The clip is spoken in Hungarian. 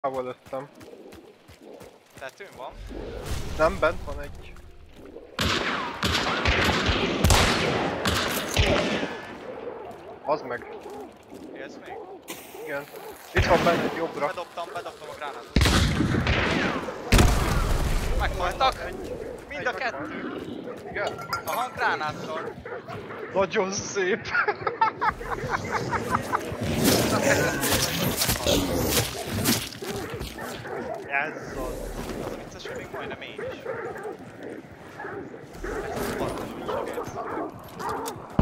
Hával lőttem. Tetőn van? Nem, bent van egy. Az meg. Élsz még? Igen. Itt van benne egy jobbra. Bedobtam a gránátot. Meghaltak! Mind a kettő! Igen. Aha, gránáttal. Nagyon szép. Ez az. Az a vicces, hogy még majdnem én is. Ez a pattanul is egész.